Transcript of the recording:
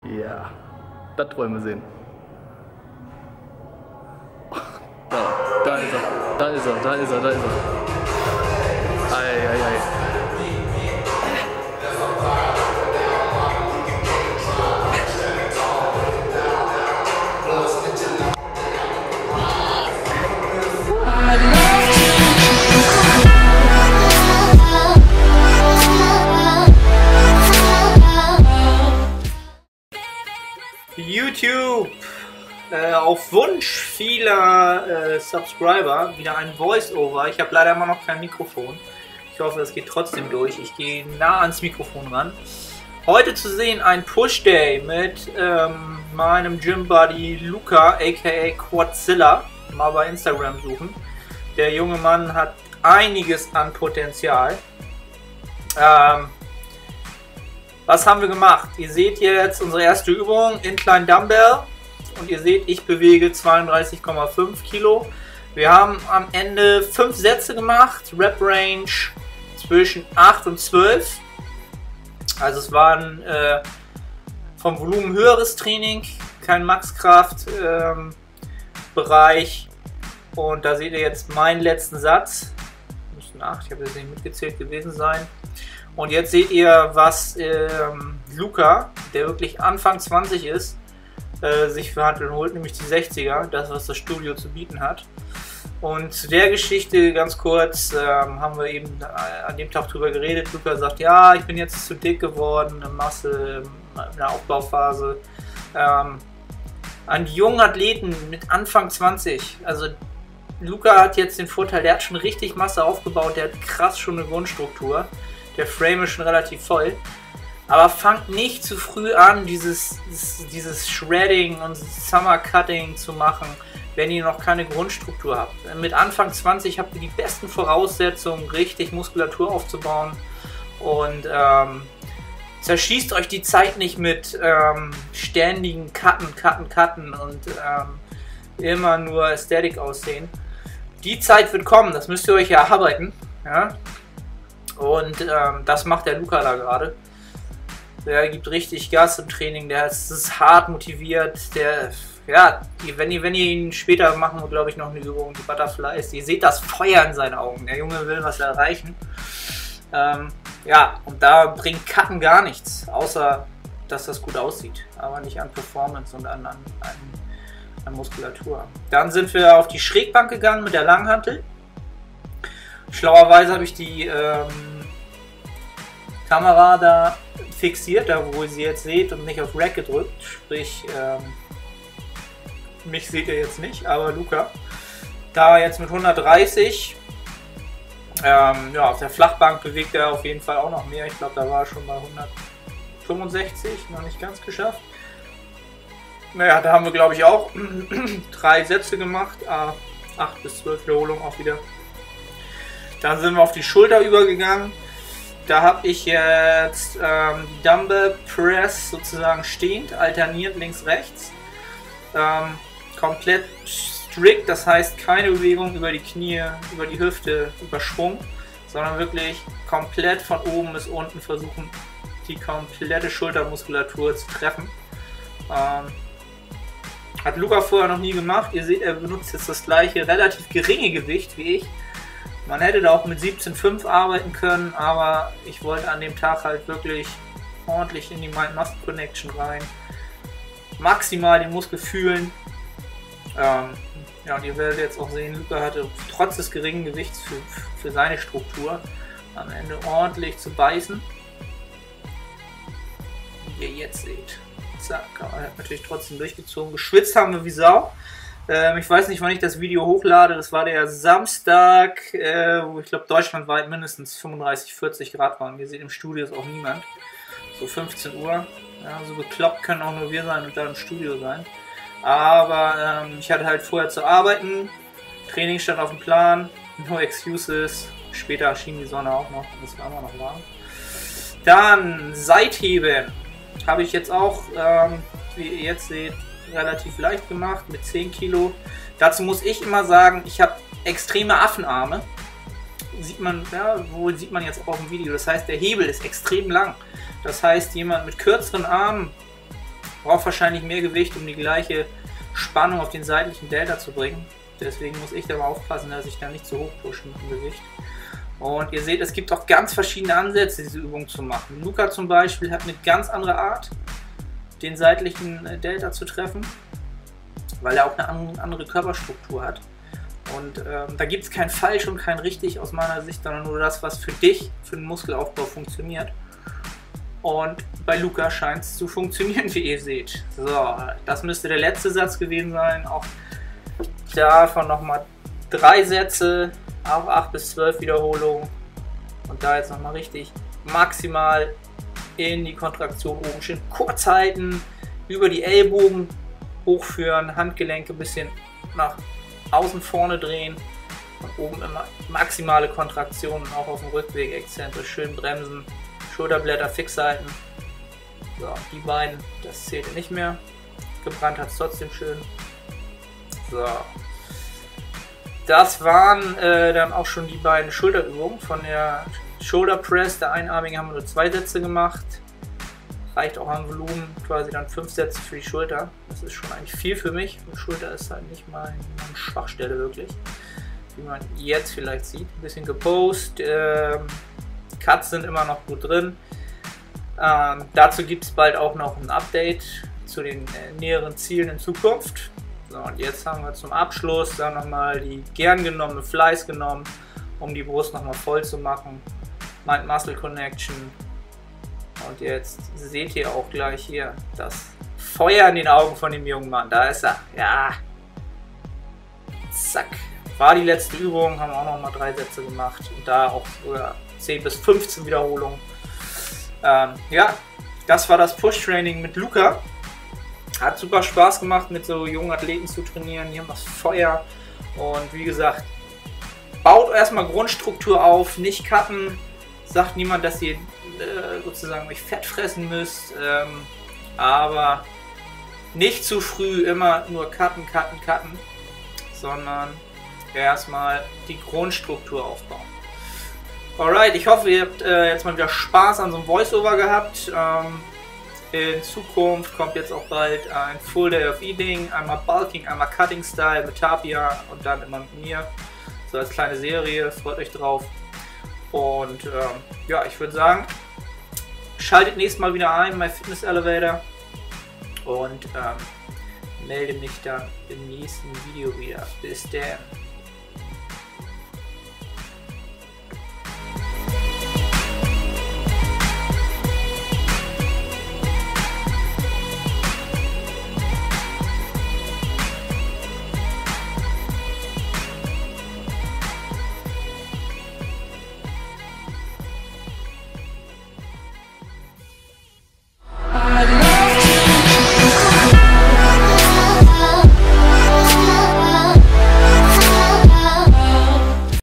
Ja, das wollen wir sehen. Da ist er, da ist er, da ist er, da ist er. Ei, ei, ei. YouTube, auf Wunsch vieler Subscriber wieder ein Voice-Over. Ich habe leider immer noch kein Mikrofon. Ich hoffe, es geht trotzdem durch. Ich gehe nah ans Mikrofon ran. Heute zu sehen ein Push-Day mit meinem Gym-Buddy Luca, aka Quadzilla. Mal bei Instagram suchen. Der junge Mann hat einiges an Potenzial. Was haben wir gemacht? Ihr seht jetzt unsere erste Übung, Incline Dumbbell, und ihr seht, ich bewege 32,5 Kilo. Wir haben am Ende 5 Sätze gemacht, Rep Range zwischen 8 und 12. Also es war ein vom Volumen höheres Training, kein Maxkraft Bereich. Und da seht ihr jetzt meinen letzten Satz. Müssten 8, ich habe jetzt nicht mitgezählt gewesen sein. Und jetzt seht ihr, was Luca, der wirklich Anfang 20 ist, sich für Hanteln holt, nämlich die 60er, das was das Studio zu bieten hat. Und zu der Geschichte ganz kurz haben wir eben an dem Tag drüber geredet. Luca sagt, ja, ich bin jetzt zu dick geworden, eine Masse, in der Aufbauphase. An die jungen Athleten mit Anfang 20, also Luca hat jetzt den Vorteil, der hat schon richtig Masse aufgebaut, der hat krass schon eine Grundstruktur. Der Frame ist schon relativ voll. Aber fangt nicht zu früh an, dieses Shredding und Summer Cutting zu machen, wenn ihr noch keine Grundstruktur habt. Mit Anfang 20 habt ihr die besten Voraussetzungen, richtig Muskulatur aufzubauen. Und zerschießt euch die Zeit nicht mit ständigen Cutten und immer nur Aesthetic aussehen. Die Zeit wird kommen, das müsst ihr euch ja erarbeiten. Ja? Und das macht der Luca da gerade. Der gibt richtig Gas im Training, der ist hart motiviert. Der, ja, wenn ihr ihn später machen wir, glaube ich, noch eine Übung, die Butterflies. Ihr seht das Feuer in seinen Augen. Der Junge will was erreichen. Ja, und da bringt Cutten gar nichts, außer dass das gut aussieht, aber nicht an Performance und an Muskulatur. Dann sind wir auf die Schrägbank gegangen mit der Langhantel. Schlauerweise habe ich die Kamera da fixiert, da wo ihr sie jetzt seht, und nicht auf Rack gedrückt. Sprich, mich seht ihr jetzt nicht, aber Luca. Da jetzt mit 130. Ja, auf der Flachbank bewegt er auf jeden Fall auch noch mehr. Ich glaube, da war er schon bei 165, noch nicht ganz geschafft. Naja, da haben wir, glaube ich, auch 3 Sätze gemacht. 8 bis 12 Wiederholungen auch wieder. Dann sind wir auf die Schulter übergegangen. Da habe ich jetzt die Dumbbell Press sozusagen stehend, alterniert links, rechts. Komplett strikt, das heißt keine Bewegung über die Knie, über die Hüfte, über Schwung, sondern wirklich komplett von oben bis unten versuchen, die komplette Schultermuskulatur zu treffen. Hat Luca vorher noch nie gemacht. Ihr seht, er benutzt jetzt das gleiche, relativ geringe Gewicht wie ich. Man hätte da auch mit 17,5 arbeiten können, aber ich wollte an dem Tag halt wirklich ordentlich in die Mind-Muscle Connection rein. Maximal den Muskel fühlen. Ja, und ihr werdet jetzt auch sehen, Luca hatte trotz des geringen Gewichts für seine Struktur am Ende ordentlich zu beißen. Wie ihr jetzt seht. Zack, er hat natürlich trotzdem durchgezogen. Geschwitzt haben wir wie Sau. Ich weiß nicht, wann ich das Video hochlade. Das war der Samstag, wo ich glaube deutschlandweit mindestens 35, 40 Grad waren. Ihr seht, im Studio ist auch niemand. So 15 Uhr. Ja, so bekloppt können auch nur wir sein und da im Studio sein. Aber ich hatte halt vorher zu arbeiten. Training stand auf dem Plan. No excuses. Später schien die Sonne auch noch. Das war immer noch warm. Dann Seitheben. Habe ich jetzt auch, wie ihr jetzt seht, relativ leicht gemacht mit 10 Kilo. Dazu muss ich immer sagen, ich habe extreme Affenarme. Sieht man, ja, wohl sieht man jetzt auch auf dem Video. Das heißt, der Hebel ist extrem lang. Das heißt, jemand mit kürzeren Armen braucht wahrscheinlich mehr Gewicht, um die gleiche Spannung auf den seitlichen Delta zu bringen. Deswegen muss ich da mal aufpassen, dass ich da nicht zu hoch pushe mit dem Gewicht. Und ihr seht, es gibt auch ganz verschiedene Ansätze, diese Übung zu machen. Luca zum Beispiel hat eine ganz andere Art, den seitlichen Delta zu treffen, weil er auch eine andere Körperstruktur hat. Und da gibt es kein falsch und kein richtig aus meiner Sicht, sondern nur das, was für dich, für den Muskelaufbau funktioniert. Und bei Luca scheint es zu funktionieren, wie ihr seht. So, das müsste der letzte Satz gewesen sein. Auch davon nochmal 3 Sätze, auch 8 bis 12 Wiederholungen. Und da jetzt nochmal richtig maximal in die Kontraktion oben schön kurz halten, über die Ellbogen hochführen, Handgelenke ein bisschen nach außen vorne drehen und oben immer maximale Kontraktion und auch auf dem Rückweg exzentrisch schön bremsen, Schulterblätter fix halten. So, die beiden, das zählte nicht mehr. Gebrannt hat es trotzdem schön. So. Das waren dann auch schon die beiden Schulterübungen von der Shoulder Press. Der einarmige haben wir nur 2 Sätze gemacht. Reicht auch am Volumen, quasi dann 5 Sätze für die Schulter. Das ist schon eigentlich viel für mich. Die Schulter ist halt nicht meine Schwachstelle wirklich. Wie man jetzt vielleicht sieht. Ein bisschen gepost. Cuts sind immer noch gut drin. Dazu gibt es bald auch noch ein Update zu den näheren Zielen in Zukunft. So, und jetzt haben wir zum Abschluss dann nochmal die gern genommene Fleiß genommen, um die Brust nochmal voll zu machen. Mind-Muscle Connection. Und jetzt seht ihr auch gleich hier das Feuer in den Augen von dem jungen Mann. Da ist er. Ja. Zack. War die letzte Übung. Haben wir auch nochmal 3 Sätze gemacht. Und da auch sogar 10 bis 15 Wiederholungen. Ja, das war das Push-Training mit Luca. Hat super Spaß gemacht, mit so jungen Athleten zu trainieren. Die haben das Feuer. Und wie gesagt, baut erstmal Grundstruktur auf. Nicht cutten. Sagt niemand, dass ihr sozusagen euch fett fressen müsst, aber nicht zu früh immer nur cutten, sondern erstmal die Grundstruktur aufbauen. Alright, ich hoffe, ihr habt jetzt mal wieder Spaß an so einem Voice-Over gehabt. In Zukunft kommt jetzt auch bald ein Full Day of Eating, einmal Bulking, einmal Cutting Style mit Tapia und dann immer mit mir. So als kleine Serie, freut euch drauf. Und ja, ich würde sagen, schaltet nächstes Mal wieder ein, My Fitness Elevator, und melde mich dann im nächsten Video wieder. Bis dann.